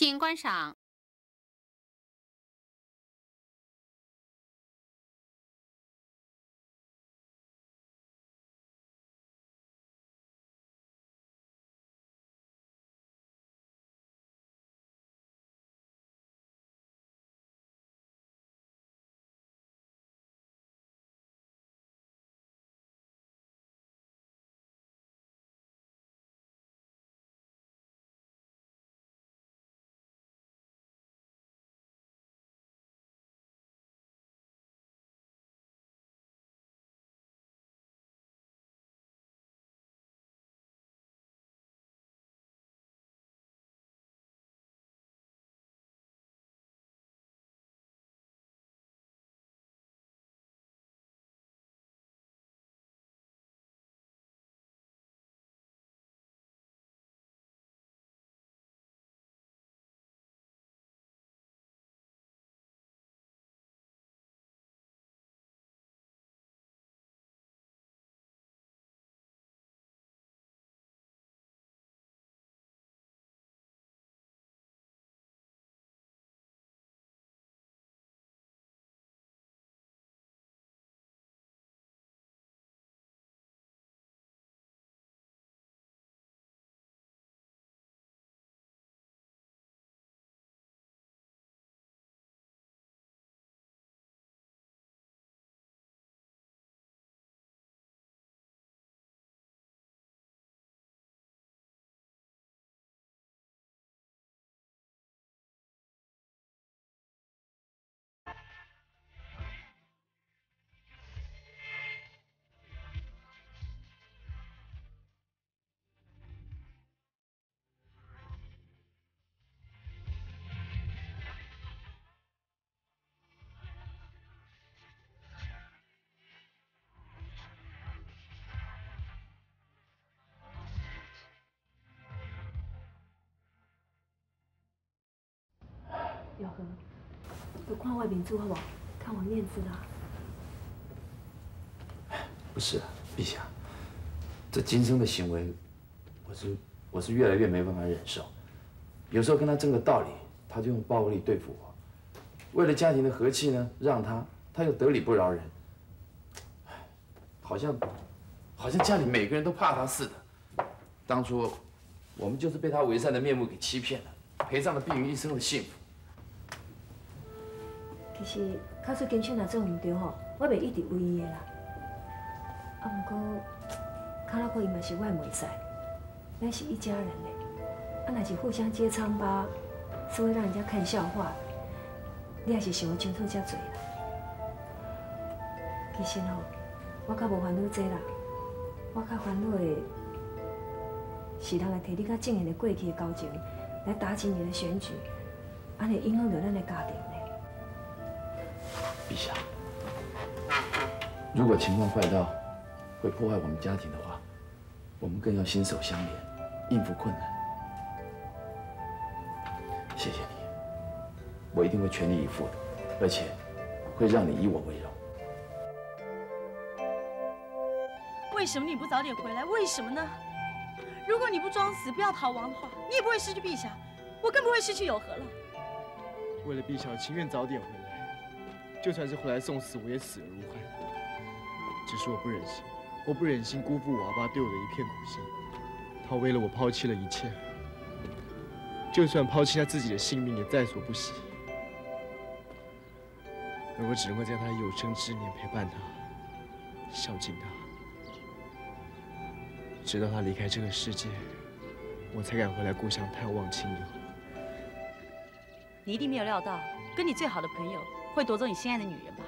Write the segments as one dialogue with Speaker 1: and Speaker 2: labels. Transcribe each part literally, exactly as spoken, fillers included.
Speaker 1: 请观赏。
Speaker 2: 小何，有看外面住好不好？看我面子啦。
Speaker 3: 不是啊，陛下，这今生的行为，我是我是越来越没办法忍受。有时候跟他争个道理，他就用暴力对付我。为了家庭的和气呢，让他，他又得理不饶人。好像好像家里每个人都怕他似的。当初我们就是被他伪善的面目给欺骗了，赔上了碧云一生的幸福。
Speaker 2: 其实，卡出金选若做唔对吼，我袂一直为伊的啦。啊，不过，卡拉哥伊嘛是我的妹婿，咱是一家人嘞。啊，若是互相揭疮疤，是会让人家看笑话。你还是想要争取遮多啦。其实吼，我较无烦恼这啦，我较烦恼的是人会摕你较正面的过去的交情来打击你的选举，安尼影响到咱的家庭。
Speaker 3: 陛下，如果情况坏到会破坏我们家庭的话，我们更要心手相连，应付困难。谢谢你，我一定会全力以赴的，而且会让你以我为荣。
Speaker 4: 为什么你不早点回来？为什么呢？如果你不装死，不要逃亡的话，你也不会失去陛下，我更不会失去有和了。
Speaker 5: 为了陛下，我情愿早点回来。 就算是回来送死，我也死而无憾。只是我不忍心，我不忍心辜负我阿爸对我的一片苦心。他为了我抛弃了一切，就算抛弃他自己的性命也在所不惜。而我只能够在他有生之年陪伴他，孝敬他，直到他离开这个世界，我才敢回来故乡探望亲友。
Speaker 4: 你一定没有料到，跟你最好的朋友。 会夺走你心爱的女人吧？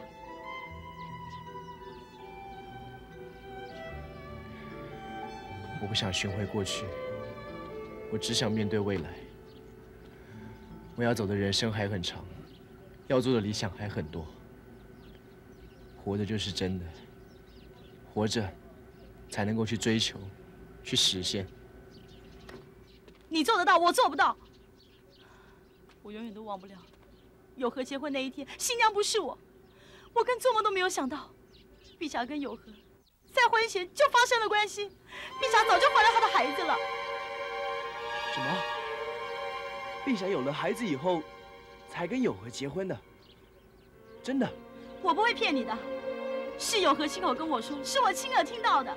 Speaker 5: 我不想寻回过去，我只想面对未来。我要走的人生还很长，要做的理想还很多。活着就是真的，活着才能够去追求，去实现。
Speaker 4: 你做得到，我做不到。我永远都忘不了。 有和结婚那一天，新娘不是我，我跟做梦都没有想到，陛下跟有和在婚前就发生了关系，陛下早就怀了他的孩子了。
Speaker 5: 什么？ 碧霞有了孩子以后，才跟友和结婚的，真的。
Speaker 4: 我不会骗你的，是友和亲口跟我说，是我亲耳听到的。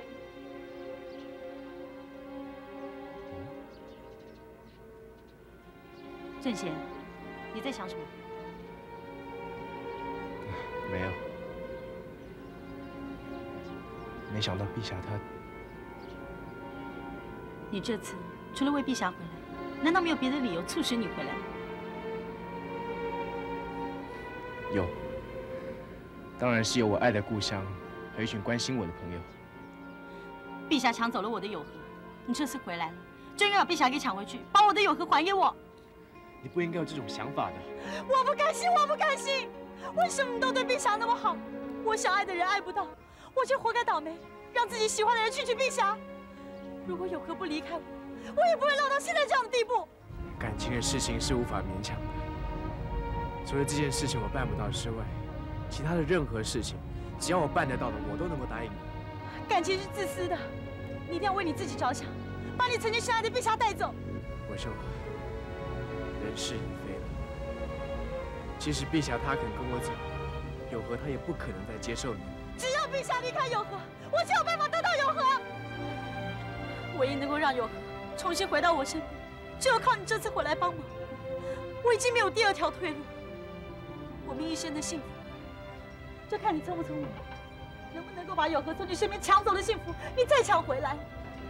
Speaker 4: 郑贤，你在想什么？
Speaker 5: 没有。没想到碧霞她……
Speaker 4: 你这次除了为碧霞回来，难道没有别的理由促使你回来吗？
Speaker 5: 有，当然是有我爱的故乡，还有一群关心我的朋友。
Speaker 4: 碧霞抢走了我的友和，你这次回来了，就应该把碧霞给抢回去，把我的友和还给我。
Speaker 5: 你不应该有这种想法的。
Speaker 4: 我不甘心，我不甘心！为什么你都对碧霞那么好？我想爱的人爱不到，我却活该倒霉，让自己喜欢的人去娶碧霞。如果友和不离开我，我也不会落到现在这样的地步。
Speaker 5: 感情的事情是无法勉强的，除了这件事情我办不到之外，其他的任何事情，只要我办得到的，我都能够答应你。
Speaker 4: 感情是自私的，你一定要为你自己着想，把你曾经深爱的碧霞带走。
Speaker 5: 文秀，人事已非了。即使碧霞她肯跟我走，友和她也不可能再接受你。
Speaker 4: 只要碧霞离开友和，我就有办法得到友和。唯一能够让友和重新回到我身边，只有靠你这次回来帮忙。我已经没有第二条退路。我们一生的幸福，就看你聪不聪明，能不能够把友和从你身边抢走的幸福，你再抢回来。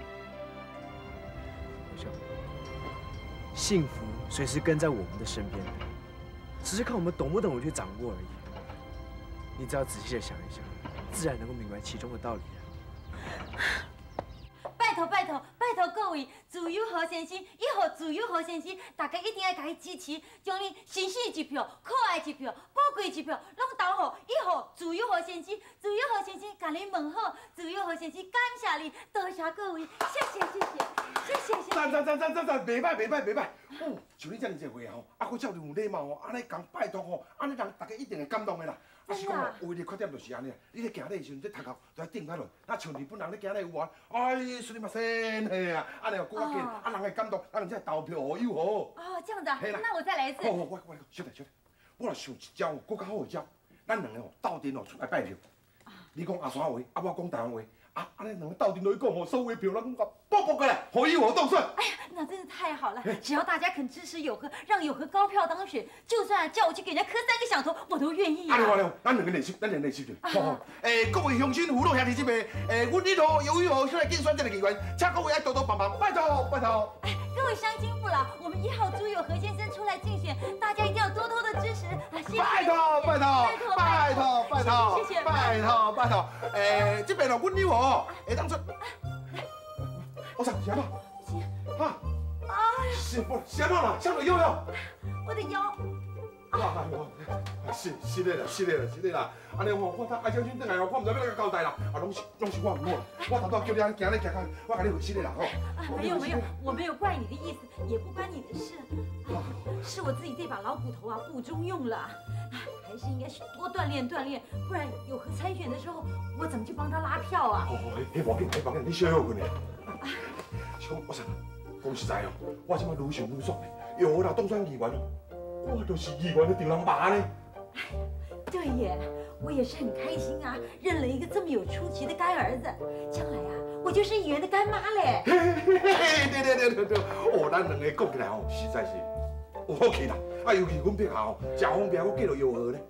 Speaker 5: 文秀，幸福随时跟在我们的身边，只是看我们懂不懂得去掌握而已。你只要仔细的想一想，自然能够明白其中的道理啊。
Speaker 1: 拜托拜托拜托各位自由好先生，以后自由好先生，大家一定要给伊支持，将你新鲜一票、可爱一票、宝贵一票，拢投好。以后自由好先生，自由好先生，甲你问好，自由好先生感谢你，多谢各位，谢谢谢谢谢谢谢谢。
Speaker 6: 赞赞赞赞赞赞，袂歹袂歹袂歹。哦，像你这样一回吼，啊，佫遮有礼貌哦，安尼讲拜托吼，安尼人大家一定会感动的啦。啊是讲哦，唯一缺点就是安尼啦，你咧行礼的时阵，这头壳都要顶下落，那像日本人咧行礼有无？哎，すみません，嘿啊，安尼哦，更加紧，啊人会感动，啊人才投票互友好。
Speaker 1: 哦，这样子啊，那我再来一次。
Speaker 6: 好好，我我小弟小弟，我若想一招哦，更较好的招，咱两个哦斗阵哦出来拜票，你讲阿山话，啊我讲台湾话。啊，安尼两个斗阵落去讲吼，所有的票咱讲报报过来，互友好当选。
Speaker 1: 哎呀，那真是太好了！只要大家肯支持友和，让友和高票当选，就算叫我去给人家磕三个响头，我都愿意啊！
Speaker 6: 安尼话了，咱两个练习，咱两个练习着。好好，诶，各位乡亲、父老兄弟姐妹，诶，阮呢度友谊号出来竞选这个议员，请各位爱多多帮忙，拜托拜托。
Speaker 1: 哎，各位乡亲父老，我们一号朱友和先生出来竞选，大家一定要多多的支持啊！谢谢！
Speaker 6: 拜托拜托拜托拜托，
Speaker 1: 谢谢！
Speaker 6: 拜托拜托，诶，这边哦，阮友号会当出。我操，什么？啊！哎，是不什么啦？什么药药？
Speaker 1: 我的腰。
Speaker 6: 啊，我是是的啦，是的啦，是的啦。安尼我我他爱将军转来哦，我唔知要怎个交代啦。啊，拢是拢是我唔好啦。我头拄叫你安行咧行开，我甲你回信的啦吼。
Speaker 1: 没有没有，我没有怪你的意思，也不关你的事。是我自己这把老骨头啊不中用了，还是应该多锻炼锻炼，不然友和参选的时候，我怎么去帮他拉票啊？
Speaker 6: 哦，迄无紧，迄无紧，你小休困咧。是讲我想讲实在哦，我即摆愈想愈爽咧。友和若当选议员哦，我就是议员的丈人爸呢。
Speaker 1: 对耶，我也是很开心啊，认了一个这么有出息的干儿子，将来啊，我就是议员的干妈嘞。
Speaker 6: 对对对对对，哦，咱两个讲起来哦，实在是有福气啦。啊，尤其阮碧霞哦，真方便，我嫁到友和咧。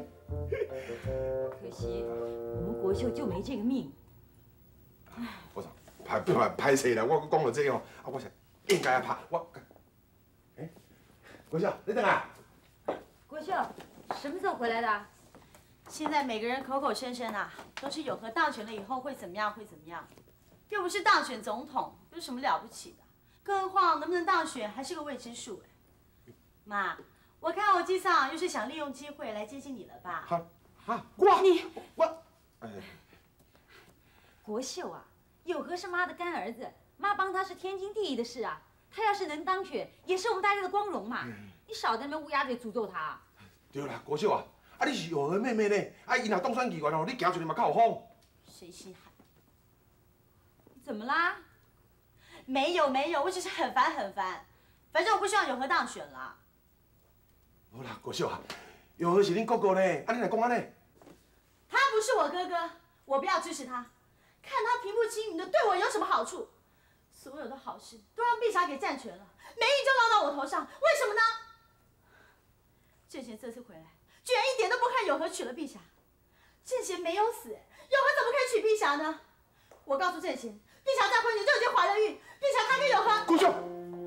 Speaker 1: 可惜我们国秀就没这个命。
Speaker 6: 我操，拍拍拍死啦！我讲到这哦，啊，我是应该要拍我。哎，国秀，你等下。
Speaker 1: 国秀，什么时候回来的？
Speaker 4: 现在每个人口口声声啊，都是友和当选了以后会怎么样会怎么样，又不是当选总统，有什么了不起的？更何况能不能当选还是个未知数哎。妈，我看我机上又是想利用机会来接近你了吧？
Speaker 6: 哈哈，我
Speaker 1: 你
Speaker 6: 我，哎，
Speaker 1: 国秀啊，友和是妈的干儿子，妈帮他是天经地义的事啊。他要是能当选，也是我们大家的光荣嘛。你少在那边乌鸦嘴诅咒他。
Speaker 6: 对啦，国秀啊，啊你是友和妹妹呢，啊伊若当选议员哦，你行出去嘛较有风。
Speaker 4: 谁稀罕？
Speaker 1: 怎么啦？
Speaker 4: 没有没有，我只是很烦很烦。 反正我不希望有和当选啦。
Speaker 6: 好啦，国秀啊，永和是恁哥哥呢，啊，你来讲安尼？
Speaker 4: 他不是我哥哥，我不要支持他。看他平步青云的，对我有什么好处？所有的好事都让碧霞给占全了，霉运就落到我头上，为什么呢？郑贤这次回来，居然一点都不看有和娶了碧霞。郑贤没有死，有和怎么可以娶碧霞呢？我告诉郑贤，碧霞在婚前就已经怀了孕，碧霞她跟有和……
Speaker 6: 国秀，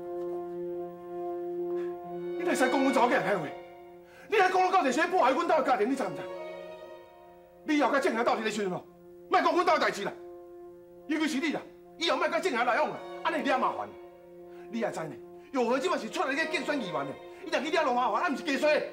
Speaker 6: 你来使讲阮查某囝歹话，你来讲到到底谁破坏阮家的家庭，你知唔知？你以后甲郑霞斗阵的时阵哦，莫讲阮家的代志啦，尤其是你啦，以后莫甲郑霞来往啦，安尼惹麻烦。你也知呢，有和即摆是出来去竞选议员的，伊若去惹落麻烦，啊，毋是加衰。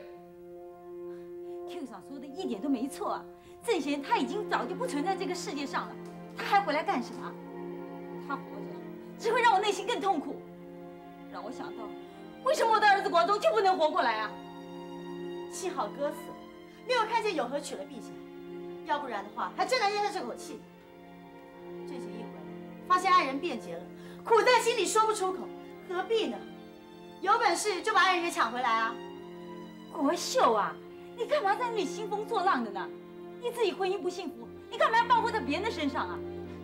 Speaker 1: Q 嫂说的一点都没错啊，郑贤他已经早就不存在这个世界上了，他还回来干什么？他活着只会让我内心更痛苦，让我想到为什么我的儿子国忠就不能活过来啊？
Speaker 4: 幸好哥死了，没有看见有和娶了碧霞，要不然的话还真难咽下这口气。郑贤一回来，发现爱人变节了，苦在心里说不出口，何必呢？有本事就把爱人给抢回来啊！
Speaker 1: 国秀啊，你干嘛在那里兴风作浪的呢？你自己婚姻不幸福，你干嘛要报复在别人的身上啊？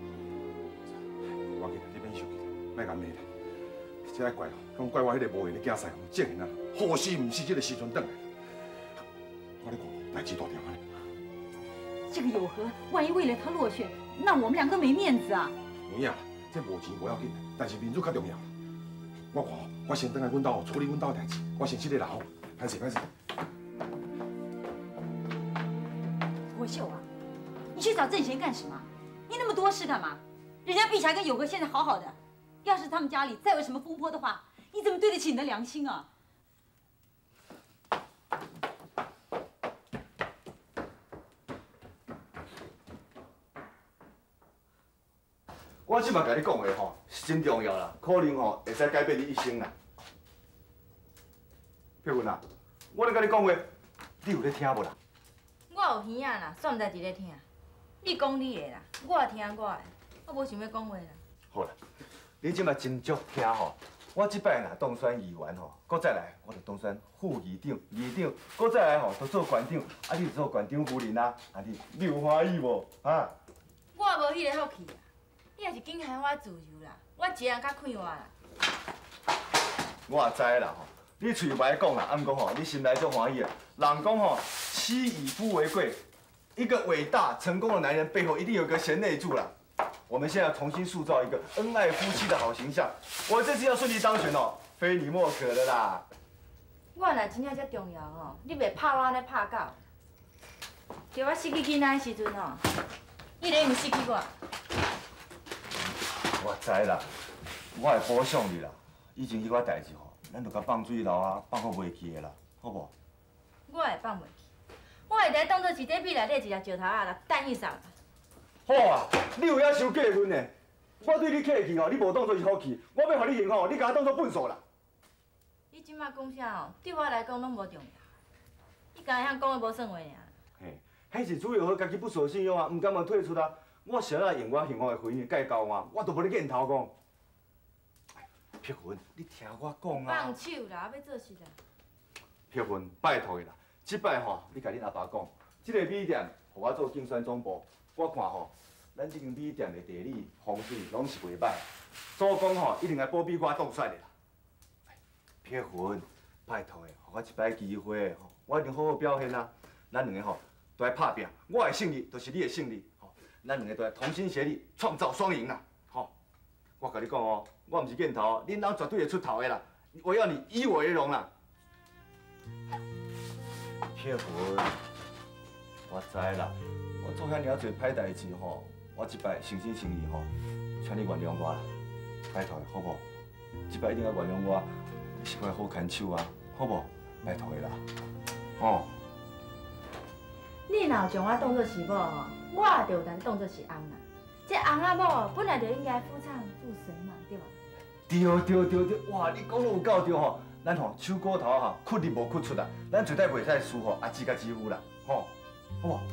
Speaker 6: 我记得你免生气，莫咁骂啦。这爱怪哦，拢怪我迄个无闲的囝婿哦，郑贤啊，何时唔是这个时阵转来？我咧讲，代志大条啊！
Speaker 1: 这个有和，万一为了他落选，那我们两个没面子啊！
Speaker 6: 有影，这无钱无要紧，但是面子较重要。我看哦，我先回来阮家哦，处理阮家的代志，我先去个老，歹势歹势。
Speaker 1: 国秀啊，你去找郑贤干什么？你那么多事干嘛？人家碧霞跟有和现在好好的，要是他们家里再有什么风波的话，你怎么对得起你的良心啊？
Speaker 7: 我即马甲你讲话吼，是真重要啦，可能吼会使改变你一生啦。佩云啊，我咧甲你讲话，你有咧听无啦？
Speaker 8: 我有耳仔啦，煞毋知伫咧听。你讲你的啦，我听我的，我无想要讲话啦。
Speaker 7: 好啦，你即马真足听吼，我即摆若当选议员吼，搁再来我就当选副议长、议长，搁再来吼就做县长，啊你就做县长夫人啊，啊你你有欢喜无？啊？
Speaker 8: 我无迄个福气啊，你也是紧害我自由啦，我一个人较快活啦。
Speaker 7: 我也知啦吼，你嘴歹讲啦，按讲吼，你心内足欢喜的。人讲吼，妻以夫为贵，一个伟大成功的男人背后一定有个贤内助啦。我们现在重新塑造一个恩爱夫妻的好形象。我这次要顺利当选哦，非你莫属的啦。
Speaker 8: 我若真正遮重要吼，你袂拍我安尼拍狗。叫我失去囡仔的时阵吼，你咧毋失去我。
Speaker 7: 我知啦，我会保障你啦。以前迄寡代志吼，咱就甲放水流啊，放好袂去的啦，好无？
Speaker 8: 我会放袂去，我会来当做是底壁内底一粒石头仔啦，等伊送。
Speaker 7: 好啊，你有遐伤过分呢？我对你客气吼，你无当作是好气，我要互你赢吼，你甲我当作笨手啦。
Speaker 8: 你即摆讲啥吼，对我来讲拢无重要。你敢会晓讲的无算话尔。
Speaker 7: 嘿，迄是主要好家己不守信用啊，唔敢问退出啊。我想要用我幸福的婚姻甲伊交换，我都无咧瘾头讲。碧云，你听我讲啊！
Speaker 8: 放手啦，要做事啦。
Speaker 7: 碧云，拜托你啦，即摆吼，你甲恁阿爸讲，即个米店，互我做竞选总部，我看吼，咱即间米店的地理、风水拢是袂歹，所以讲吼，一定来保庇我当选的啦。碧云，拜托的，互我一摆机会，吼，我一定好好表现啊！咱两个吼都来拍拼，我的胜利就是你的胜利，吼，咱两个都来同心协力，创造双赢啦！吼，我甲你讲哦，我毋是箭头，恁翁绝对会出头的啦！我要你以我为荣啦！碧云，我知啦，我做遐尔多歹代志吼，我即摆诚心诚意吼，请你原谅我啦，拜托的好无？即摆一定要原谅我，是块好牵手啊，好无？拜托的啦，哦。
Speaker 8: 你若有将我当作是某吼，我也就有当当作是翁啦。这翁仔某本来就应该夫唱妇随嘛，对吧？
Speaker 7: 对对对对，哇！你讲得有够对吼，咱吼手骨头吼，屈入无屈出啦，咱绝对袂使输吼阿姊甲姊夫啦，吼，好无？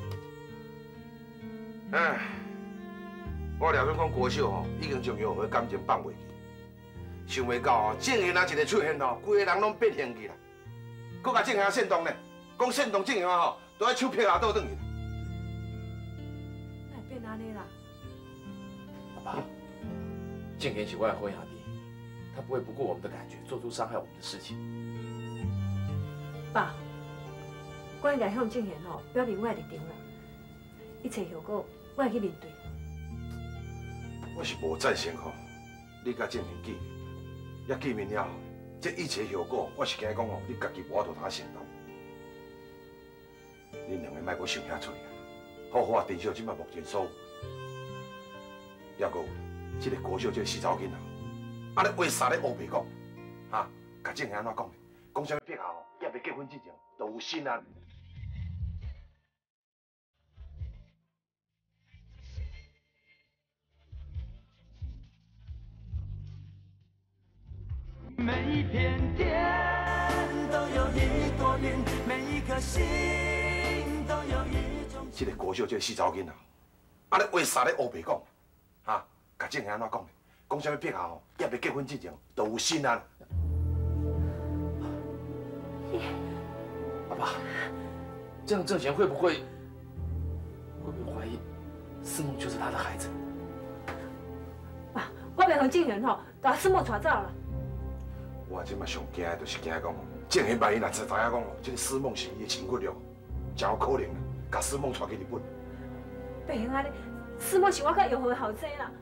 Speaker 6: 哎，我了解讲国秀吼，已经将有和感情放袂去， 想袂到哦，郑贤啊一个出现哦，规个人拢变形去啦。搁甲郑贤煽动呢，讲煽动郑贤啊吼，都爱手劈啊倒转去。
Speaker 2: 那会变安尼啦？
Speaker 3: 爸爸，静言是我的好兄弟，他不会不顾我们的感觉，做出伤害我们的事情。
Speaker 2: 爸，我应该向郑贤吼表明我的立场啦，一切后果我会去面对。
Speaker 6: 我是无赞成吼，你甲郑贤见面，也见面了后，这一切后果，我是惊讲吼，你家己无法度通承担。恁两个莫阁想遐多啊，好好啊珍惜即摆目前所有。还阁有，即个郭小姐死查某囡仔，安尼话啥咧乌白讲，哈，甲郑贤安怎讲？讲啥物撇下吼，也未结婚之前就有心啊。
Speaker 9: 每一片天都有一朵云，每一颗心都有一种。
Speaker 6: 这个郭小姐死查某囡仔，安尼话啥咧乌白讲，哈，甲郑贤安怎讲？讲啥物撇下吼，也未结婚之前就有心啊。
Speaker 3: 爸爸，这样郑贤会不会会不会怀疑思梦就是他的孩子？
Speaker 2: 爸，我袂让郑贤吼把思梦带走啦。
Speaker 6: 我即马上惊的，就是惊讲哦，郑贤万一若知知影讲哦，这个思梦是伊的亲骨肉，真有可能啊，甲思梦带去日本。
Speaker 2: 袂用安尼，思梦是我较要好的后生啦。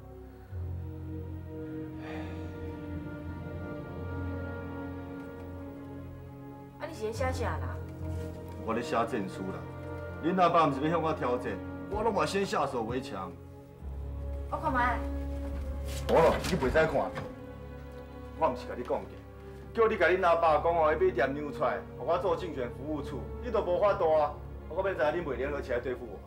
Speaker 8: 啊，你是咧写啥啦？
Speaker 7: 我咧写战书啦。恁阿爸毋是要向我挑战，我拢嘛先下手为强。
Speaker 8: 我看卖。
Speaker 7: 无咯，你袂使看。我毋是甲你讲过，叫你甲恁阿爸讲哦，要买点牛出来，互我做竞选服务处，你都无法度啊！我免知影恁袂联合起来对付我。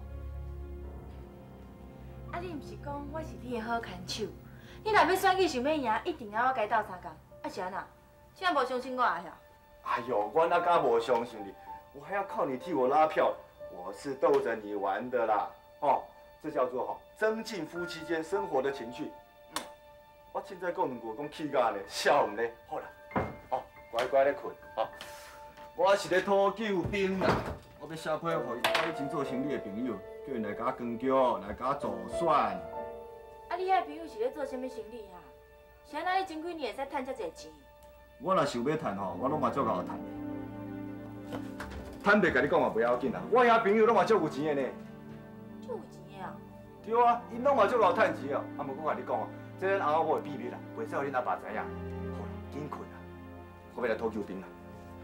Speaker 8: 啊，你毋是讲我是你的好看手？你若要选举想要赢，一定要我甲你斗相共，啊是安那？现在无相信我啊？
Speaker 7: 哎呦，我哪敢无相信你？我还要靠你替我拉票，我是逗着你玩的啦！哦，这叫做哈增进夫妻间生活的情趣。嗯，我凊彩讲两句，讲气甲呢，笑唔咧？好啦，哦，乖乖咧困哦。我是咧讨救兵啦，我要写批互我已经做成你的朋友，叫因来甲我光脚，来甲我助选。
Speaker 8: 啊，你遐朋友是咧做啥物生意啊？是安那你前几年会使趁遮侪钱？
Speaker 7: 我若想要趁吼，我拢嘛足够趁的。坦白甲你讲嘛，不要紧啦。我遐朋友拢嘛足有钱的呢。
Speaker 8: 足有钱的啊？
Speaker 7: 对啊，因拢嘛足够趁钱哦。啊，无我甲你讲哦，这咱阿某的秘密啦，袂使互恁阿爸知影。好啦，紧困啦，我要来讨救兵啦。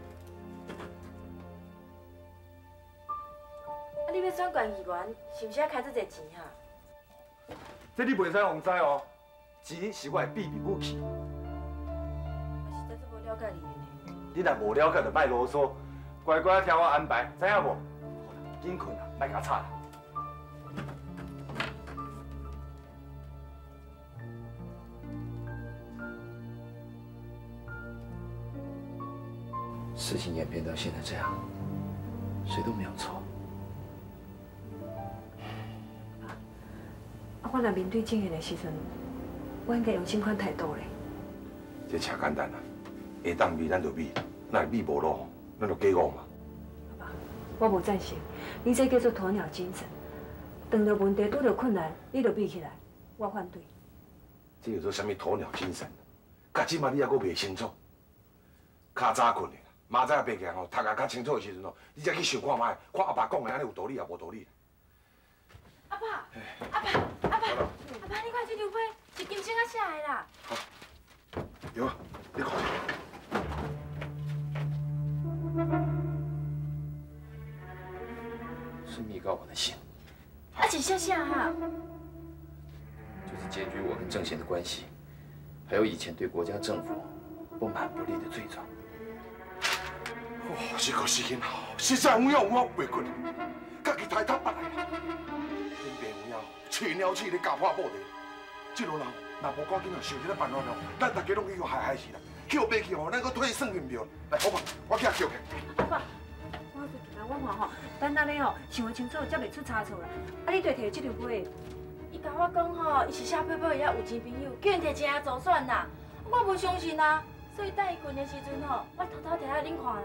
Speaker 8: 啊，你要选县议员，是毋是要开遮侪钱啊？
Speaker 7: 这你袂使互知哦，钱是我的秘密武器。
Speaker 8: 我实在是无了解你的呢。
Speaker 7: 你若无了解，就莫啰嗦，乖乖听我安排，知影无？好啦，紧困啦，莫甲吵啦。
Speaker 3: 事情演变到现在这样，谁都没有错。
Speaker 2: 啊，我若面对郑贤的时阵，我应该用什款态度咧？
Speaker 6: 这车简单啦，下当米咱就米，那米无路，咱就假误嘛。
Speaker 2: 爸爸，我无赞成，你这叫做鸵鸟精神。遇到问题、拄到困难，你就米起来，我反对。
Speaker 6: 这叫做什么鸵鸟精神？到即马你还阁未清楚，较早困的，明早爬起来吼，读啊较清楚的时阵吼，你才去想看卖，看阿爸讲的安尼有道理也无道理。
Speaker 8: 阿爸，阿爸，阿爸，阿爸，你看这张花是金星啊写的啦。
Speaker 6: 好，有啊，你看。
Speaker 3: 是密告我的信，
Speaker 8: 啊是写啥啊？
Speaker 3: 就是检举我跟郑贤的关系，还有以前对国家政府不满不利的罪状。
Speaker 6: 哦，这个事情吼，实在有影有我袂过，家己太坦白啦。恁爸有影，吹鸟鼠咧家破母地，这路人若无赶紧啊想一个办法咯，咱大家拢去互害害死啦。叫袂去吼，咱搁退算运票。来，好吧，我去叫去。
Speaker 2: 阿爸，我出去啦，我看吼，等下咧吼想清楚，才袂出差错啦。啊，你对摕这张花，
Speaker 8: 伊甲我讲吼，伊是写配配遐有钱朋友，叫因摕钱来助选啦。我我无相信啊，所以等伊困的时阵吼，我偷偷摕来恁看啦。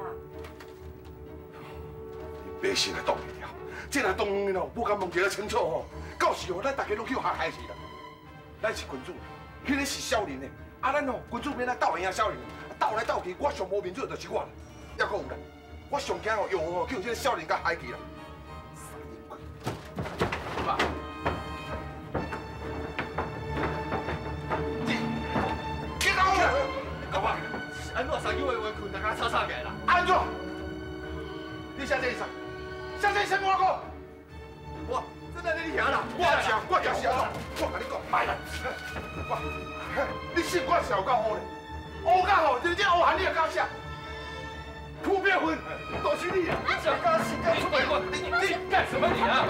Speaker 6: 你别信来当面了，这若当面哦，不敢问得清楚吼，到时候咱大家拢去下海去啦。咱是君主，迄个是小人呢，啊咱吼君主免来斗赢小人，斗来斗去，我上无面子就是我啦。还佫有啦，我上惊哦，又吼叫这个小人甲海去啦。爸。
Speaker 7: 安怎三更话话困，大家吵吵起来啦？
Speaker 6: 安怎？你写这意思？写这什么话？
Speaker 7: 我真的你听啦？
Speaker 6: 我听，我听是安怎？我甲你讲，卖啦！我，你信我是有够乌嘞？乌甲吼，就是这乌汉你也敢写？土鳖魂，都是你啊！小刚是干出来我，你你干什么你啊？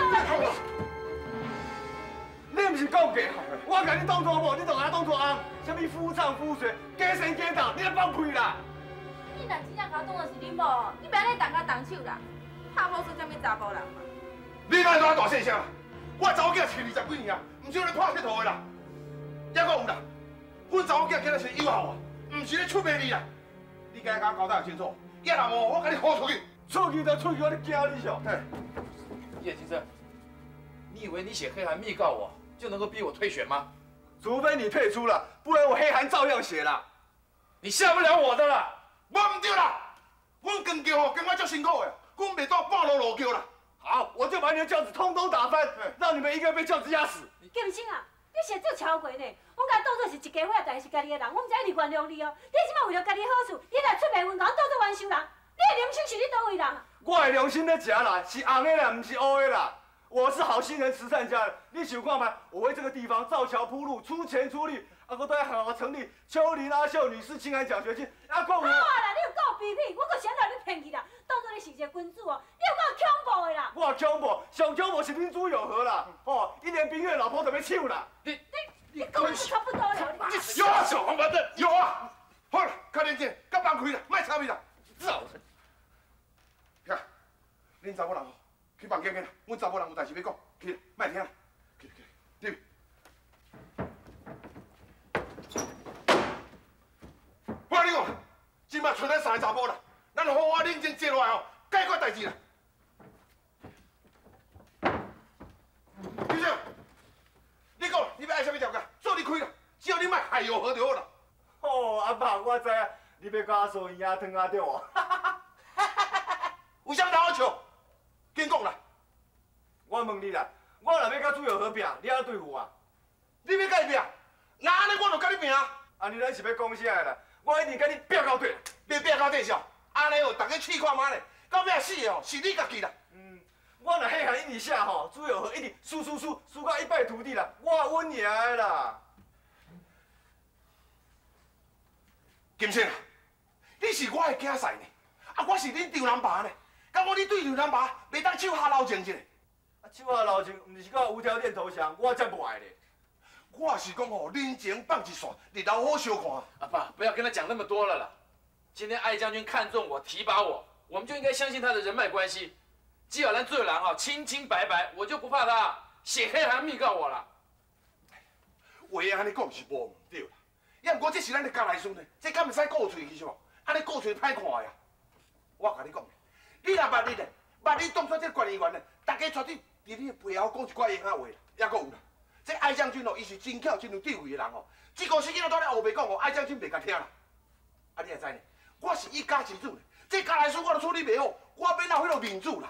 Speaker 7: 你不是讲过，我甲你当作某，你就甲我当作翁，什么夫唱妇随，假神假道，你咧放屁啦！
Speaker 8: 你若真正甲我当作是恁某，你别咧动甲动手啦，拍好说啥物查甫人嘛？
Speaker 6: 你哪会大大细声啦？我查某囝饲二十几年啊，唔是咧拍佚佗的啦。还佫有啦，阮查某囝今日是友好啊，唔是咧出卖你啦。你该甲我交代清楚，要若无我甲你轰出去。
Speaker 7: 出去就出去，我咧惊你上。
Speaker 3: 叶先生，你以为你写黑函密告我？ 就能够逼我退选吗？
Speaker 7: 除非你退出了，不然我黑函照样写了。
Speaker 3: 你吓不了我的啦！
Speaker 6: 我唔对啦，阮跟桥吼跟我足辛苦的，阮袂当半路落桥啦。
Speaker 7: 好，我就把你的轿子通通打翻，让你们一个被轿子压死。
Speaker 2: 金星啊，你是做超过呢？我甲当作是一家伙，但是家己的人，我唔知你原谅你哦。你即摆为了家己好处，你来出卖阮，甲我当作冤仇人，你的良心是你倒位人？
Speaker 7: 我的良心在食啦，是红的啦，不是黑的啦。 我是好心人慈善家，你想看吗？我为这个地方造桥铺路，出钱出力，啊，我都要好好成立邱林阿秀女士亲爱奖学金。啊，够
Speaker 2: 好啊啦，你有够卑鄙，我搁想到你骗去啦，当作你是一个君主哦，你有够恐怖的啦！
Speaker 7: 我恐怖，上恐怖是民主友和啦，哦，一年兵月老婆就要抢啦。
Speaker 2: 你你你跟我是差不多了，
Speaker 6: 有啊，小王八蛋，有啊。好了，较认真，甲放开啦，莫吵咪啦。走。看，恁查某人哦。 去房间去啦！阮查某人有代志要讲，去啦，莫听啦，去去入去。我跟你讲，今麦剩咱三个查甫啦，咱好好认真坐落来哦，解决代志啦。先生，你讲你要爱啥物条件，做你开啦，只要你莫害我何就好啦。
Speaker 7: 哦，阿爸，我知啊，你要甲我说鱼仔汤啊对哦。
Speaker 6: 有啥好笑？ 紧讲啦！
Speaker 7: 我问你啦，我若要甲朱友和拼，你安对付我？
Speaker 6: 你要甲伊拼，那安尼我就甲你拼啊！
Speaker 7: 安尼咱是要讲啥个啦？我一定甲你拼到底，
Speaker 6: 要拼到底是哦。安尼哦，大家试看卖咧，到尾死的哦，是你家己啦。
Speaker 7: 嗯，我若黑函一直写吼，朱友和一定输输输输到一败涂地啦，我稳赢的啦。金星啊，你是我的囝婿呢，啊，我是恁丈人爸呢。 敢讲你对刘南爸袂当手下留情一下？啊，手下留情，毋是到无条件投降，我才不爱咧。我是讲吼，人情放一线，日后好相看。
Speaker 3: 阿爸，不要跟他讲那么多了啦。今天艾将军看中我，提拔我，我们就应该相信他的人脉关系。纪晓岚最蓝哈，清清白白，我就不怕他写黑函密告我了。
Speaker 6: 话安尼讲是无唔对啦，也毋过这是咱的家内孙呢，这敢会使顾喙去是无？安尼顾喙歹看呀。我甲你讲。 你若捌你咧，捌你当初这管理员咧，大家绝对伫你背后讲一寡闲话啦，还佫有啦。这艾将军哦，伊是真巧、真有智慧的人哦。这个事囡仔都咧后背讲哦，艾将军袂甲听啦。啊，你也知呢，我是一家之主呢，这家内事我都处理袂好，我免闹迄落面子啦。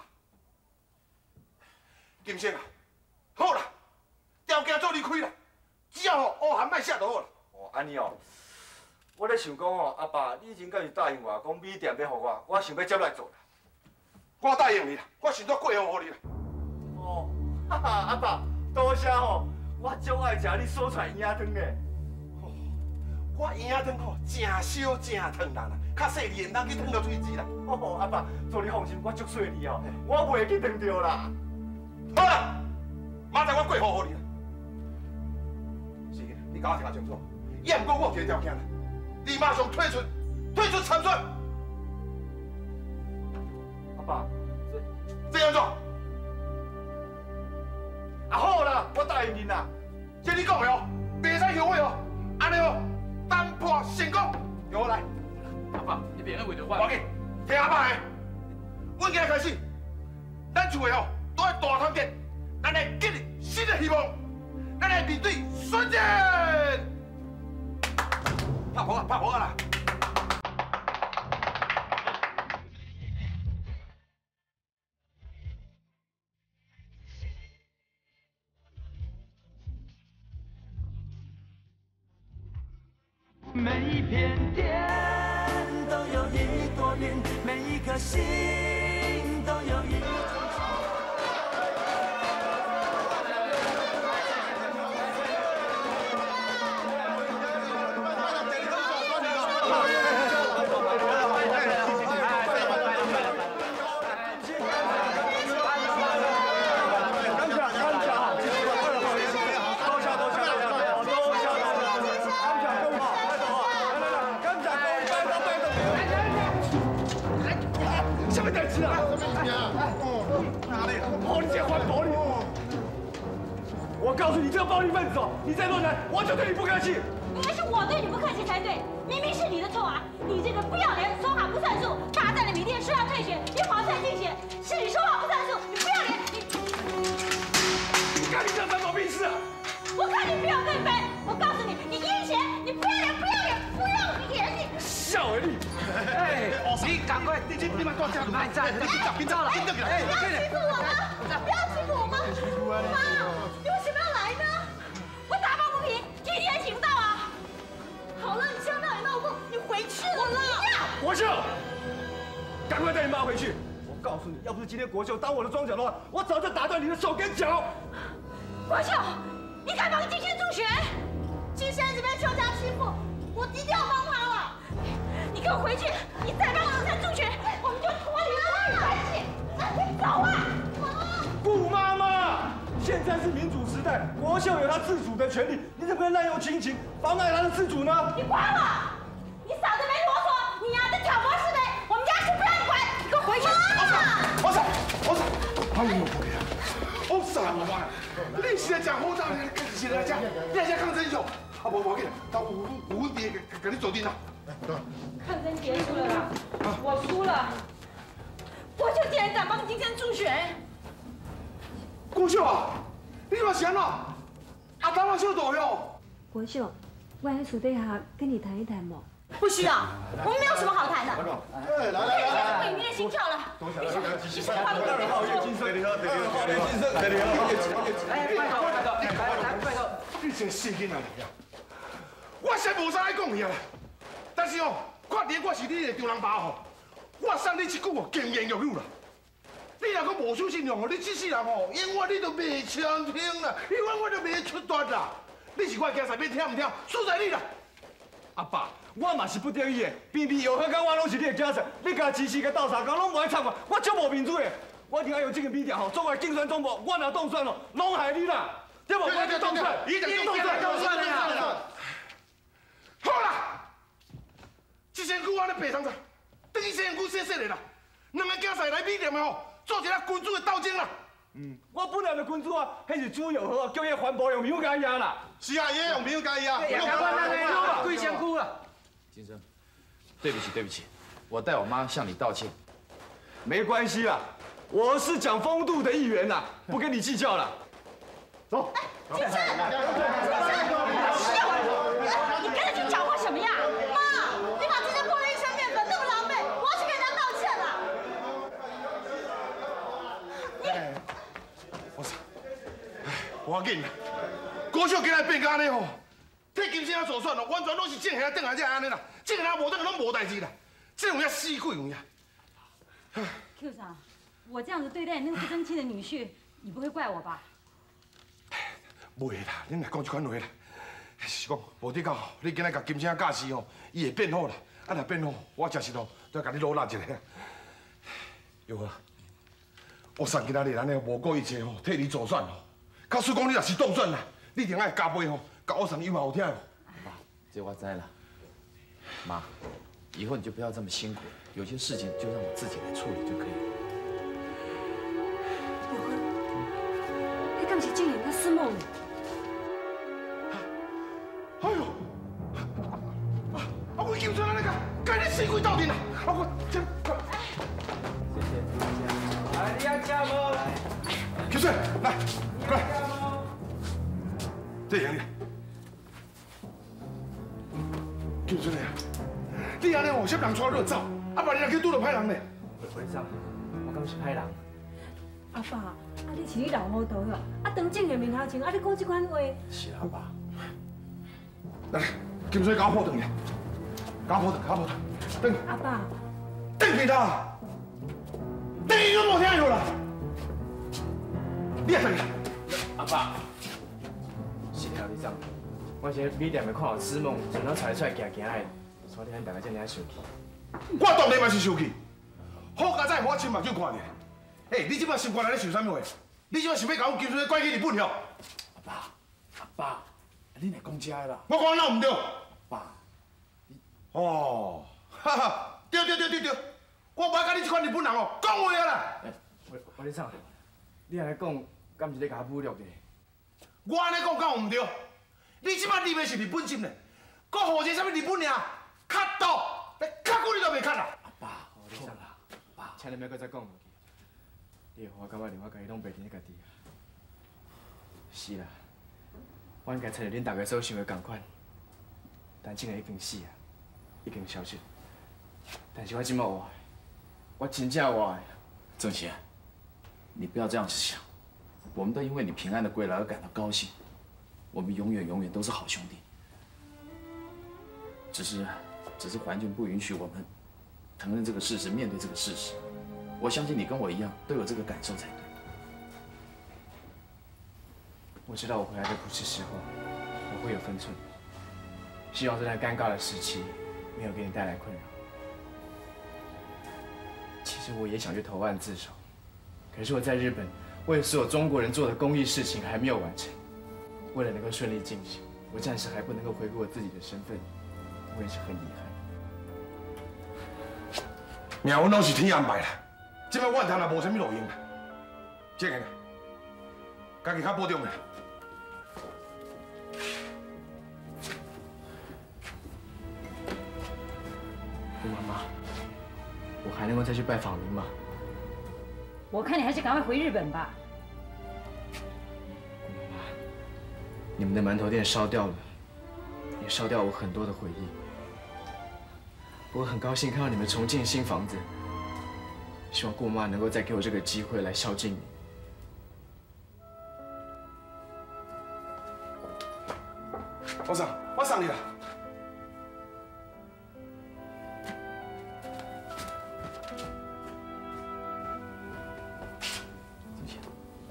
Speaker 6: 金星啊，好啦，条件做你开啦，只要吼乌函莫写就好啦。哦，安尼哦。 我咧想讲哦，阿爸，你以前敢是答应我，讲米店要互我，我想要接来做啦。我答应你啦，我想做过户互你啦。哦，哈哈，阿爸，多谢吼，我足爱食你所出鱼仔汤咧。哦，我鱼仔汤吼，真烧真烫人啦，较细腻的人去烫到水质啦。哦，阿爸，做你放心，我足细腻哦，我袂去烫着啦。好啦，明仔我过户互你啦。是，你甲我听清楚，也毋过我有一个条件啦。 你马上退出，退出参选。阿爸，这这样做。啊好啦，我答应你啦。这你讲的哦，袂使后悔哦。安尼哦，单破成功。由我来。
Speaker 3: 阿爸，你别认为着我。
Speaker 6: 要紧，听阿爸的。阮今日开始，咱厝的吼都要大团结，咱来建立新的希望，咱来面对选战。拍火啊！拍火啊啦！
Speaker 9: 每一片天都有一朵云，每一颗心都有一种。
Speaker 5: 我告诉你，这个暴力分子哦，你再乱来，我就对你不客气。
Speaker 4: 应该是我对你不客气才对，明明是你的错啊！你这个不要脸，说话不算数，霸占了米店，说要退选，又跑出来竞选，是你说话不算数，你不要脸，你
Speaker 5: 你看你这什么屁事啊！
Speaker 4: 我看你不要对分，我告诉你，你阴险，你不要脸，不要脸，不要脸，你
Speaker 5: 笑而已。
Speaker 6: 哎，你赶快，你你你们多加鲁，哎，在，你走，你走了，你
Speaker 4: 哎，不要欺负我吗？不要欺负我吗？妈，你为什么要来呢？我打抱不平，今天请到啊！好了，你枪到也闹够，你回去了啦！
Speaker 5: 国秀，赶快带你妈回去！我告诉你，要不是今天国秀当我的庄脚的话，我早就打断你的手跟脚。
Speaker 4: 国秀，你敢帮金轩助学？金轩一直被邱家欺负，我一定要帮他了！你给我回去！你再帮我才助学，我们就脱离父女关系！你走啊！
Speaker 5: 顾妈妈，现在是民主时代，国秀有他自主的权利，你怎么可以滥用亲情，妨碍他的自主呢？
Speaker 4: 你管我！你嫂子没啰嗦，你呀在挑拨是非，我们家事不要你管，你给我回去！
Speaker 6: 我嫂，我嫂，哎呦，我嫂啊！你是来讲好道理，是来讲，你来讲抗争秀，啊无无紧，等有有问题给给你做定啦。
Speaker 4: 抗争结束了啦，我输了。国秀竟然敢帮金轩助学！
Speaker 6: 国秀啊，你嘛是安怎？阿当我小道哟。
Speaker 2: 国秀，我来私底下跟你谈一谈嘛。
Speaker 4: 不需要，我们没有什么好谈的。
Speaker 6: 哎，来来来来，
Speaker 4: 毁灭心跳了。你是换
Speaker 5: 当然好，叶金生，对你好，对你好，叶金生，对你好，叶金生。
Speaker 3: 哎，拜托拜托，来来拜托。
Speaker 6: 你这死囡仔嚟啊！我实无啥爱讲伊啊，但是哦，看连我是你的丈人爸吼，我送你一句哦，金言玉语啦。你若讲无守信用哦，你这世人哦，永远你都袂长听啦，永远我都袂出端啦。你是我的家产，免听唔听，输在你啦。
Speaker 5: 阿爸，我嘛是不得已的，偏偏有何讲我拢是你的家产，你甲支持甲斗相共，拢无爱插我，我足无民主的。我听有这个米条吼，作为竞选总部，我若动算咯，拢害你啦，对不？我就动算，
Speaker 6: 一定动算，动算啦。好啦，一身躯我咧白汤着，等于身躯洗洗的啦。两个竞赛来米店的吼，做一个君主的斗争啦。
Speaker 5: 嗯，我本来就君主啊，迄是主有好，叫伊环保用票加压啦。
Speaker 6: 是啊，也用票加压。
Speaker 3: 也赶快让人家跪先哭了。金生，对不起对不起，我代我妈向你道歉。
Speaker 5: 没关系啦，我是讲风度的议员啦，不跟你计较了。走。
Speaker 4: 金生，金生，你跟着去搅和什么呀？妈，你把金生泼了一身面粉，那么狼狈，我要去跟人家道歉了。
Speaker 6: 我操！哎，无要紧啦。国秀今日变到安尼吼，替金星啊做选咯，完全拢是正下等下才安尼啦，正下无等下拢无代志啦，这种遐死鬼有呀。
Speaker 1: Q 长，我这样子对待你那个不争气的女婿，你不会怪我吧？
Speaker 6: 袂啦，恁来讲这款话啦。是讲无得讲吼，你今日甲金星教死吼，伊会变好啦。啊，若变好，我真是咯，都要甲你努力一下。有啊。我送今仔日咱咧无顾一切吼，替你做选吼。假使讲你若是当选啦，你一定爱加倍吼，甲我送优好听哦。
Speaker 3: 爸，这我知了。妈，以后你就不要这么辛苦了，有些事情就让我自己来处理就可以了。
Speaker 2: 有啊，你敢是静言甲思梦？
Speaker 6: 哎呦！啊！ 啊我这。
Speaker 5: 谢谢。来，你要吃无？
Speaker 6: 金水，来，过来。这行李。金水啊，你安尼哦，什人带你走，啊，万一若去拄到歹人呢？
Speaker 5: 会长，我敢是歹人。
Speaker 2: 阿爸，啊你是你老糊涂哟！啊，当正的面头前，啊你讲这款话。
Speaker 3: 是啊，爸。
Speaker 6: 来，金水搞破断去，搞破断，搞破断，等。
Speaker 2: 阿爸。
Speaker 6: 等去啦！等伊都无听有啦！你也等去。
Speaker 5: 阿爸，是条你长，我是米店的看到师梦，从头出来出来行行的，所以你大家这么生气。
Speaker 6: 我当然嘛是生气，好佳哉，我亲目睭看见。哎，你即摆心肝内咧想啥物话？你即摆想要甲我金水拐去日本哟？
Speaker 3: 阿爸，阿爸，你来讲遮的啦。
Speaker 6: 我讲哪唔对？
Speaker 3: 爸，
Speaker 6: 哦，哈哈，对对对对对，我无爱甲你这款日本人哦讲话啊啦。
Speaker 5: 我我你唱，你安尼讲，敢是咧甲我侮辱的？
Speaker 6: 我安尼讲敢有唔对？你即摆入的是日本籍呢，搁何者啥物日本人？卡刀，卡久你都未卡啦。
Speaker 5: 阿爸，我你唱啦，爸，请你莫搁再讲落去。你我感觉连我家己拢袂认家己啊。是啦，我应该趁着恁大家所想的同款，但真个已经死啊，已经消失。但是我即摆活的，我真正活的。
Speaker 3: 郑贤，你不要这样子想，我们都因为你平安的归来而感到高兴，我们永远永远都是好兄弟。只是，只是环境不允许我们承认这个事实，面对这个事实。我相信你跟我一样都有这个感受才对。
Speaker 5: 我知道我回来的不是时候，我会有分寸。希望这段尴尬的时期没有给你带来困扰。其实我也想去投案自首，可是我在日本为所有中国人做的公益事情还没有完成。为了能够顺利进行，我暂时还不能够回顾我自己的身份，我也是很遗憾。
Speaker 6: 命运拢是天安排啦。即摆怨叹也无啥物路用啦，这个呢，家己较保重啦。
Speaker 5: 姑妈妈，我还能够再去拜访您吗？
Speaker 1: 我看你还是赶快回日本吧。
Speaker 5: 姑妈妈，你们的馒头店烧掉了，也烧掉我很多的回忆。我很高兴看到你们重建新房子。希望姑妈能够再给我这个机会来孝敬你。
Speaker 6: 我送，我送你啦。
Speaker 3: 郑贤，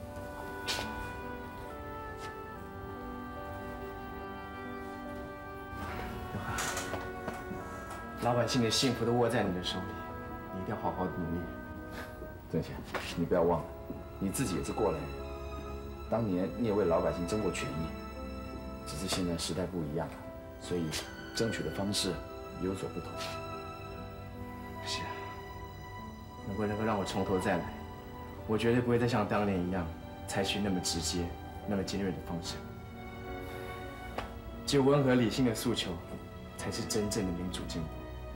Speaker 5: 刘海，老百姓的幸福都握在你的手里，你一定要好好的努力。
Speaker 3: 郑贤，你不要忘了，你自己也是过来人。当年你也为老百姓争过权益，只是现在时代不一样了，所以争取的方式有所不同。
Speaker 5: 是啊，如果能够让我从头再来，我绝对不会再像当年一样采取那么直接、那么尖锐的方式。只有温和理性的诉求，才是真正的民主进步。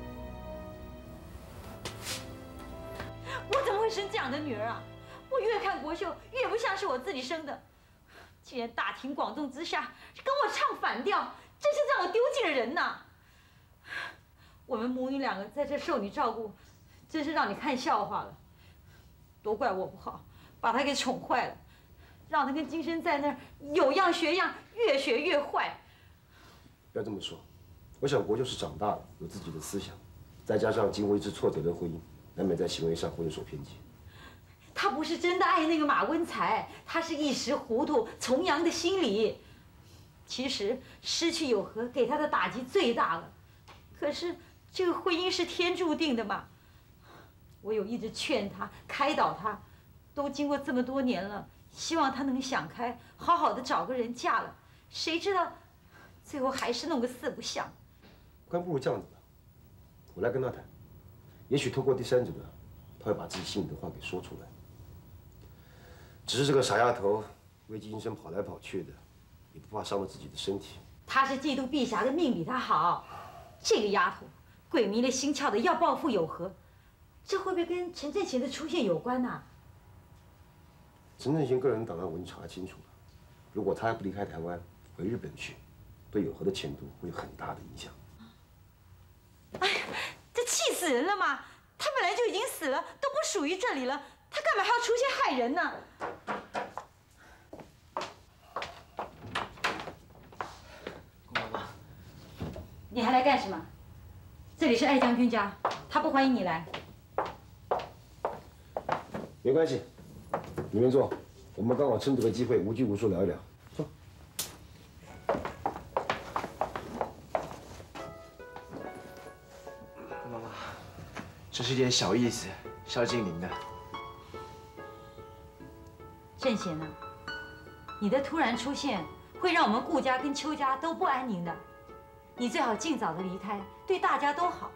Speaker 1: 我怎么会生这样的女儿啊？我越看国秀，越不像是我自己生的。竟然大庭广众之下跟我唱反调，真是让我丢尽了人呐！我们母女两个在这受你照顾，真是让你看笑话了。都怪我不好，把她给宠坏了，让她跟金生在那儿有样学样，越学越坏。
Speaker 10: 不要这么说，我想国秀是长大了，有自己的思想，再加上经过一次挫折的婚姻，难免在行为上会有所偏激。
Speaker 1: 他不是真的爱那个马温才，他是一时糊涂，崇洋的心理。其实失去有和给他的打击最大了，可是这个婚姻是天注定的嘛。我有一直劝他、开导他，都经过这么多年了，希望他能想开，好好的找个人嫁了。谁知道最后还是弄个四不像。
Speaker 10: 不然不如这样子吧，我来跟他谈，也许透过第三者呢，他会把自己心里的话给说出来。只是这个傻丫头为金生跑来跑去的，也不怕伤了自己的身体。
Speaker 1: 她是嫉妒碧霞的命比他好，这个丫头鬼迷了心窍的要报复有何？这会不会跟陈正贤的出现有关呐？
Speaker 10: 陈正贤个人档案我已经查清楚了，如果他还不离开台湾回日本去，对有何的前途会有很大的影响。
Speaker 1: 哎呀，这气死人了嘛！他本来就已经死了，都不属于这里了，他干嘛还要出现害人呢？
Speaker 5: 姑妈妈，
Speaker 1: 你还来干什么？这里是艾将军家，他不欢迎你来。
Speaker 10: 没关系，里面坐，我们刚好趁这个机会无拘无束聊一聊。坐。
Speaker 5: 姑妈妈，这是点小意思，孝敬您的。
Speaker 1: 正贤啊，你的突然出现会让我们顾家跟邱家都不安宁的，你最好尽早的离开，对大家都好。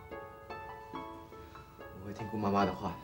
Speaker 5: 我会听姑妈妈的话的。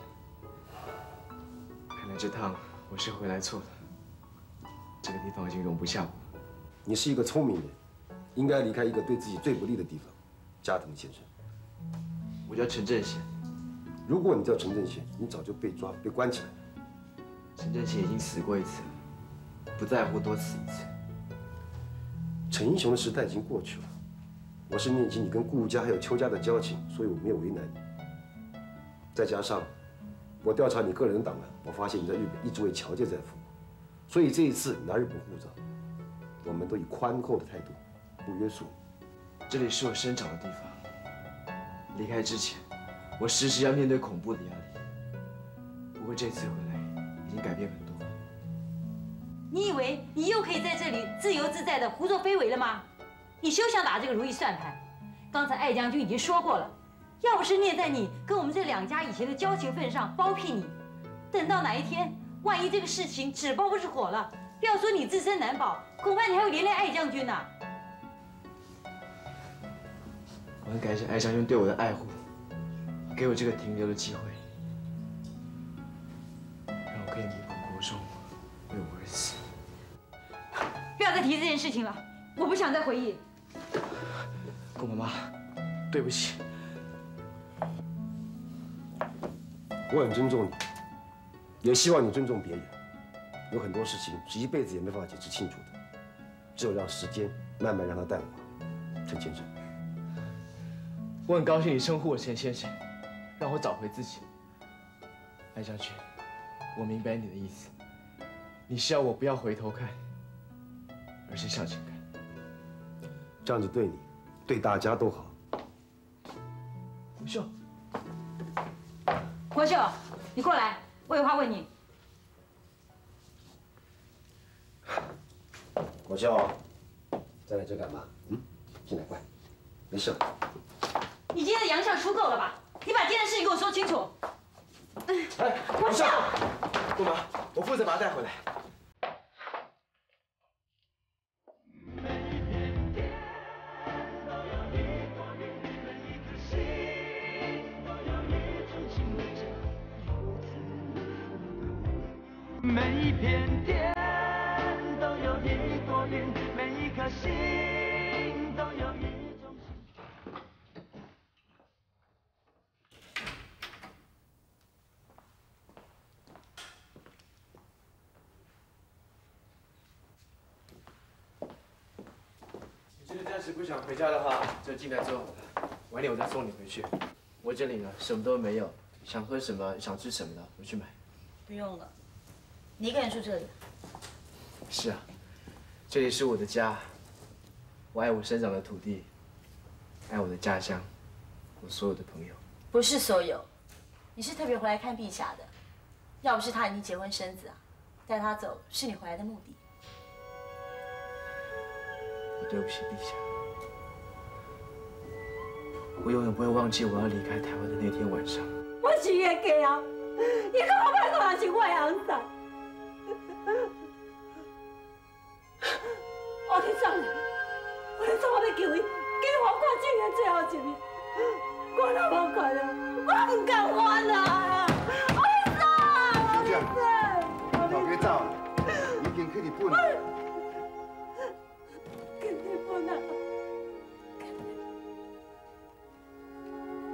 Speaker 5: 看来这趟我是回来错了，这个地方已经容不下我。
Speaker 10: 你是一个聪明人，应该离开一个对自己最不利的地方。加藤先生，
Speaker 5: 我叫陈正贤。
Speaker 10: 如果你叫陈正贤，你早就被抓被关起来了。
Speaker 5: 陈正贤已经死过一次了，不在乎多死一次。
Speaker 10: 陈英雄的时代已经过去了，我是念及你跟顾家还有邱家的交情，所以我没有为难你。再加上我调查你个人的档案，我发现你在日本一直为侨界在服务，所以这一次拿日本护照，我们都以宽厚的态度，不约束你。
Speaker 5: 这里是我生长的地方，离开之前，我时时要面对恐怖的压力。不过这次回来，已经改变很多。
Speaker 1: 你以为你又可以在这里自由自在的胡作非为了吗？你休想打这个如意算盘！刚才艾将军已经说过了，要不是念在你跟我们这两家以前的交情份上包庇你，等到哪一天，万一这个事情纸包不住火了，不要说你自身难保，恐怕你还会连累艾将军呢。
Speaker 5: 我很感谢艾将军对我的爱护，给我这个停留的机会，让我可以弥补国中为我而死。
Speaker 1: 不要再提这件事情了，我不想再回忆。
Speaker 5: 顾妈妈，对不起。
Speaker 10: 我很尊重你，也希望你尊重别人。有很多事情是一辈子也没办法解释清楚的，只有让时间慢慢让它淡化。陈先生，
Speaker 5: 我很高兴你称呼我陈先生，让我找回自己。艾将军，我明白你的意思，你是要我不要回头看，而是向前看。
Speaker 10: 这样子对你，对大家都好。
Speaker 5: 国秀，
Speaker 1: 国秀，你过来，我有话问你。
Speaker 10: 国秀，在来这干嘛？嗯，进来，乖，没事。
Speaker 1: 你今天的洋相出够了吧？你把今天的事情给我说清楚。
Speaker 5: 哎，
Speaker 1: 国秀，
Speaker 5: 顾妈，我负责把他带回来。
Speaker 9: 每一片天都有一朵云，每一颗心都有一种情。
Speaker 5: 你真的暂时不想回家的话，就进来坐。晚点我再送你回去。我这里呢，什么都没有，想喝什么、想吃什么的，我去买。
Speaker 4: 不用了，你一个人住这里。
Speaker 5: 是啊，这里是我的家。我爱我生长的土地，爱我的家乡，我所有的朋友。
Speaker 4: 不是所有，你是特别回来看陛下的。要不是他已经结婚生子啊，带他走是你回来的目的。
Speaker 5: 我对不起陛下，我永远不会忘记我要离开台湾的那天晚上。
Speaker 2: 我是个家啊，你干嘛摆我是我的仔？我去找你，我去找我要救伊，给我看这个最后一面。我若无看到，我唔敢还啊！我去走，我去走，
Speaker 6: 头家走，已经去日本了。
Speaker 2: 去日本啊！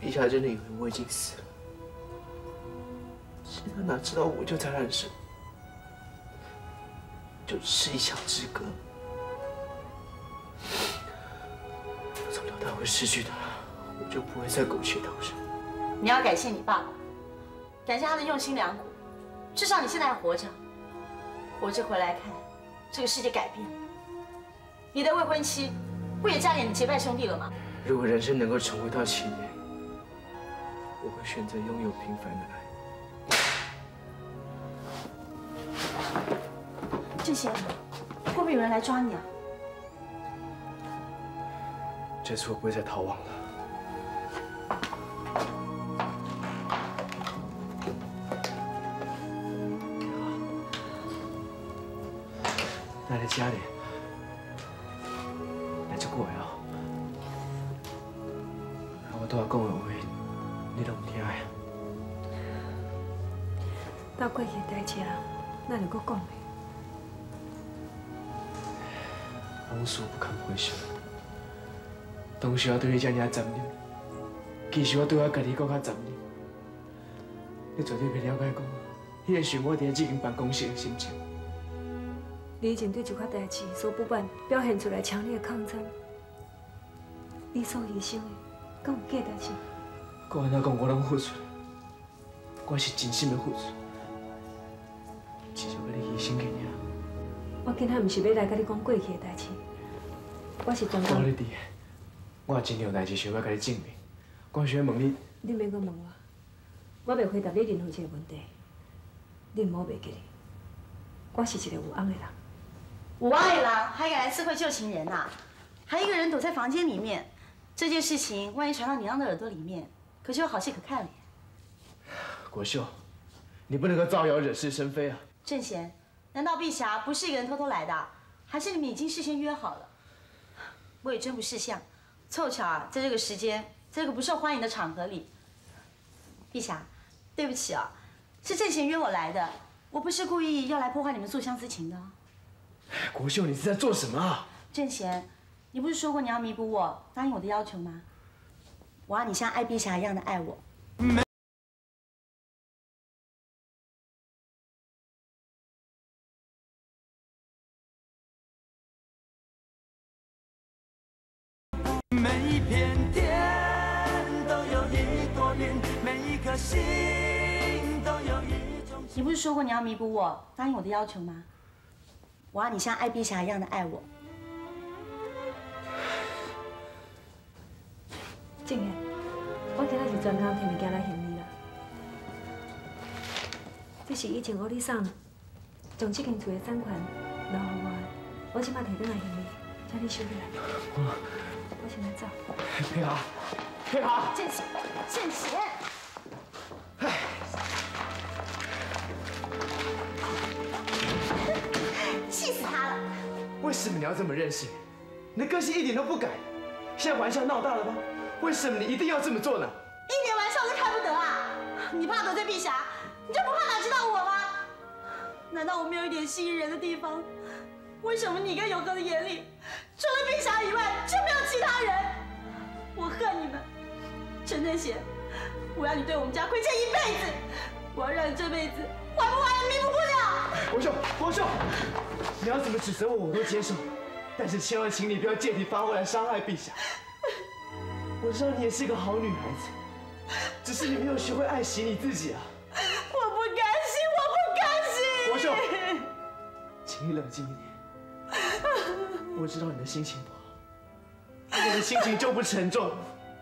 Speaker 5: 陛下真的以为我已经死了，是他哪知道我就在岸上，就只是一墙之隔。早料他会失去他，我就不会再苟且逃生。
Speaker 4: 你要感谢你爸爸，感谢他的用心良苦，至少你现在还活着，活着回来看，这个世界改变了。你的未婚妻不也嫁给你结拜兄弟了吗？
Speaker 5: 如果人生能够重回到起点，我会选择拥有平凡的爱。
Speaker 4: 正贤，会不会有人来抓你啊？
Speaker 5: 这次我不会再逃亡了。来来家里，来这过来啊！我拄仔讲的话，你都唔听的。
Speaker 2: 到过去的代志啊，哪能搁讲呢？
Speaker 5: 往事不堪回首。当时我对你这尔残忍，其实我对我家己搁较残忍。你绝对袂了解讲，迄个漩涡伫这间办公室的心情。
Speaker 2: 你以前对这块代志所不管表现出来强烈的抗争，你所牺牲的，敢有价值是？
Speaker 5: 我安怎讲，我拢付出，我是真心的付出，只是为你牺牲给你。
Speaker 2: 我今仔唔是要来甲你讲过去的代志，我是专讲。
Speaker 5: 我你伫，我有真有代志想要甲你证明，我想要问你。
Speaker 2: 你免阁问我，我袂回答你任何一个问题。你唔好袂记哩，我是一个有翁的人。
Speaker 4: 五王野狼还敢来刺会旧情人呐、啊？还一个人躲在房间里面，这件事情万一传到你娘的耳朵里面，可就有好戏可看了。
Speaker 5: 国秀，你不能够造谣惹是生非啊！
Speaker 4: 正贤，难道碧霞不是一个人偷偷来的，还是你们已经事先约好了？我也真不识相，凑巧啊，在这个时间，在这个不受欢迎的场合里，碧霞，对不起啊，是正贤约我来的，我不是故意要来破坏你们素相思情的。
Speaker 5: 国秀，你是在做什么啊？
Speaker 4: 正贤，你不是说过你要弥补我，答应我的要求吗？我要你像爱碧霞一样的爱我。
Speaker 9: 每一片天都有一朵云，每一颗心都有一种。
Speaker 4: 你不是说过你要弥补我，答应我的要求吗？我要你像爱碧霞一样的爱我。
Speaker 2: 静言，我今仔是专工摕物件来献你啦。这是以前我你送，将这间厝的产权留予我的，我即摆摕转来献你，请你收起来。我我先来走。
Speaker 5: 佩霞，佩霞，
Speaker 4: 正贤，正贤。
Speaker 5: 唉。
Speaker 4: 气死他了！
Speaker 5: 为什么你要这么任性？你的个性一点都不改。现在玩笑闹大了吧？为什么你一定要这么做呢？
Speaker 4: 一点玩笑都开不得啊！你怕得罪碧霞，你就不怕哪知道我吗？难道我没有一点吸引人的地方？为什么你跟永和的眼里，除了碧霞以外就没有其他人？我恨你们，陈正贤，我要你对我们家亏欠一辈子，我要让你这辈子还不还也弥补不了。
Speaker 5: 国秀，国秀，你要怎么指责我，我都接受，但是千万请你不要借题发挥来伤害陛下。我知道你也是一个好女孩子，只是你没有学会爱惜你自己啊。
Speaker 4: 我不甘心，我不甘心。
Speaker 5: 国秀，请你冷静一点。我知道你的心情不好，我的心情就不沉重。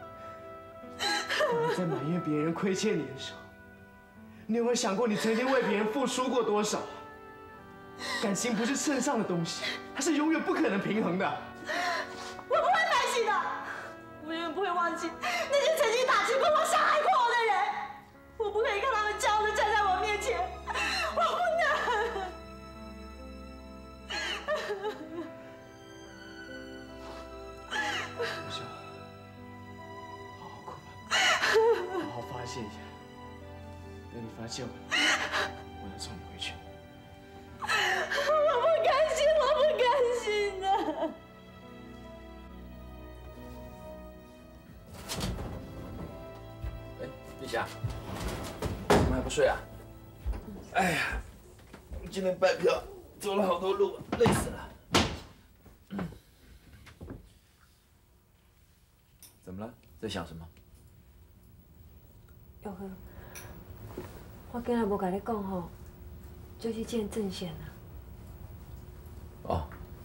Speaker 5: 当你在埋怨别人亏欠你的时候，你有没有想过你曾经为别人付出过多少？感情不是秤上的东西，它是永远不可能平衡的。
Speaker 4: 我不会反省的，我永远不会忘记那些曾经打击过我、伤害过我的人。我不可以看他们骄傲的站在我面前，我不能。
Speaker 5: 不是，好好哭吧，好好发泄一下。等你发泄完，我再送你回去。
Speaker 4: 我不甘心，我不甘心的。
Speaker 3: 夏，怎么还不睡啊？哎呀，今天拜票走了好多路，累死了。怎么了？在想什么？
Speaker 2: 佑和，我今日无甲你讲吼，就去见郑贤啊。
Speaker 3: 哦，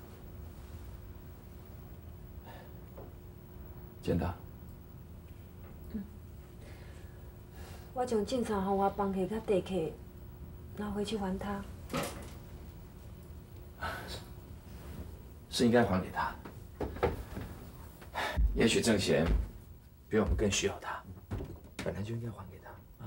Speaker 3: 见他。
Speaker 2: 嗯，我将警察给我房客甲地客拿回去还他。
Speaker 3: 是应该还给他。也许郑贤比我们更需要他，本来就应该还给他啊。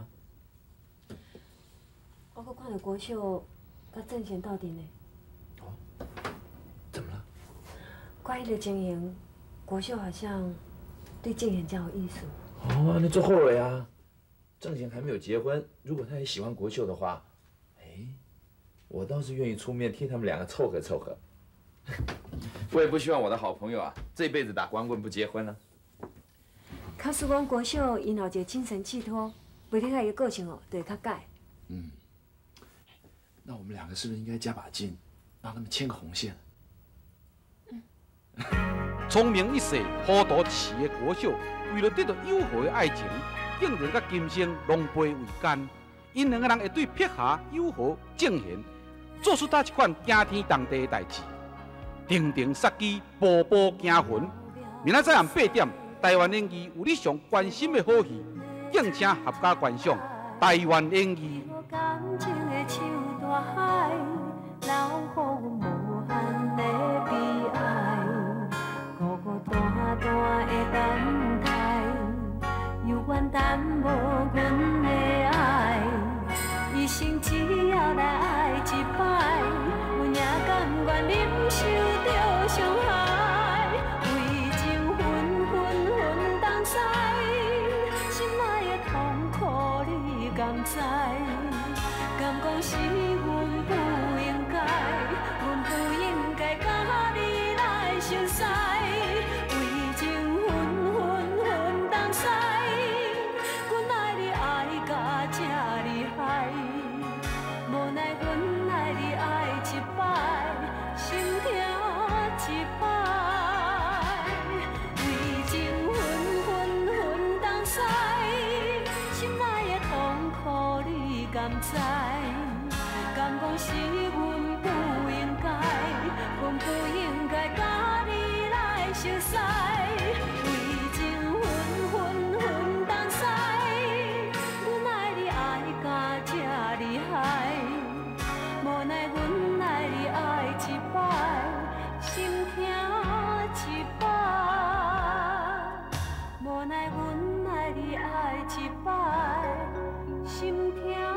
Speaker 2: 我搁看到国秀甲郑贤斗阵呢。
Speaker 3: 哦，怎么了？
Speaker 2: 看伊的情形，国秀好像对郑贤真有意思。
Speaker 3: 哦，那做后悔啊。郑贤还没有结婚，如果他也喜欢国秀的话，哎，我倒是愿意出面替他们两个凑合凑合。我也不希望我的好朋友啊，这辈子打光棍不结婚啊。
Speaker 2: 假使讲国秀因有一个精神寄托，袂了解伊个个性哦，就会较改。
Speaker 3: 嗯，那我们两个是不是应该加把劲，让他们牵个红线？
Speaker 2: 嗯。
Speaker 11: 聪明一世、糊涂一时的国秀，为了得到友好的爱情，竟然甲今生狼狽为奸。因两个人会对撇下友好正贤，做出他一款惊天动地的代志。定定杀机，步步惊魂。明仔载暗八点，台湾演艺有你上关心的好戏，敬请合家观赏。台湾演艺。
Speaker 12: 感情的像大海，留予无限的悲哀，孤孤单单的等待，犹原等无阮的爱。一生只要来爱一摆，阮也甘愿忍受着伤害，为情分分分东西，心内的痛苦你甘知？敢讲是阮不应该，阮不应该甲你来相识，为情分分分东西，阮爱你爱甲这厉害，无奈阮爱你爱一摆，心痛一摆，为情分分分东西，心内的痛苦你甘知？敢讲是阮不应该，阮不应该甲你来相识，为情分分分东西，阮爱你爱甲这厉害，无奈阮爱你爱一摆，心痛一摆，无奈阮爱你爱一摆，心痛。